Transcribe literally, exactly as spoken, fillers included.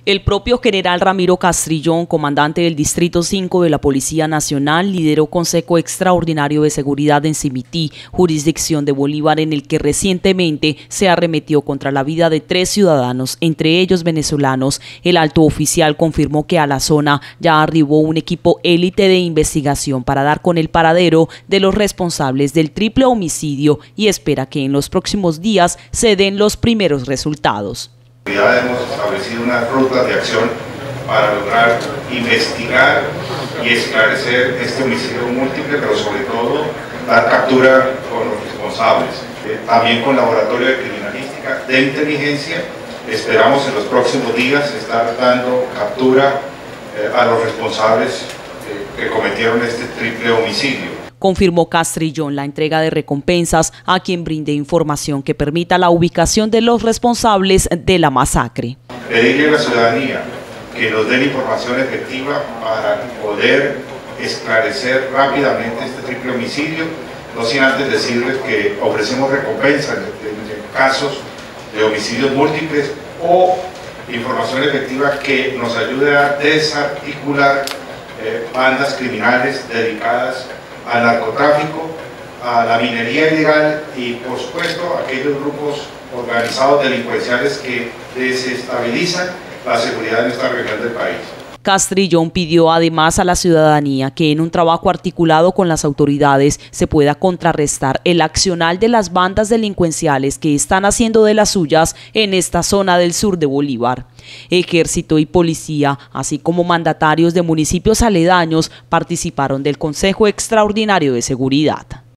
El propio general Ramiro Castrillón, comandante del Distrito cinco de la Policía Nacional, lideró Consejo Extraordinario de Seguridad en Simití, jurisdicción de Bolívar, en el que recientemente se arremetió contra la vida de tres ciudadanos, entre ellos venezolanos. El alto oficial confirmó que a la zona ya arribó un equipo élite de investigación para dar con el paradero de los responsables del triple homicidio y espera que en los próximos días se den los primeros resultados. Ya hemos establecido una ruta de acción para lograr investigar y esclarecer este homicidio múltiple, pero sobre todo dar captura con los responsables. Eh, también con laboratorio de criminalística de inteligencia esperamos en los próximos días estar dando captura eh, a los responsables eh, que cometieron este triple homicidio. Confirmó Castrillón la entrega de recompensas a quien brinde información que permita la ubicación de los responsables de la masacre. Pedirle a la ciudadanía que nos den información efectiva para poder esclarecer rápidamente este triple homicidio, no sin antes decirles que ofrecemos recompensas en, en casos de homicidios múltiples o información efectiva que nos ayude a desarticular eh, bandas criminales dedicadas al narcotráfico, a la minería ilegal y, por supuesto, a aquellos grupos organizados delincuenciales que desestabilizan la seguridad en esta región del país. Castrillón pidió además a la ciudadanía que en un trabajo articulado con las autoridades se pueda contrarrestar el accionar de las bandas delincuenciales que están haciendo de las suyas en esta zona del sur de Bolívar. Ejército y policía, así como mandatarios de municipios aledaños, participaron del Consejo Extraordinario de Seguridad.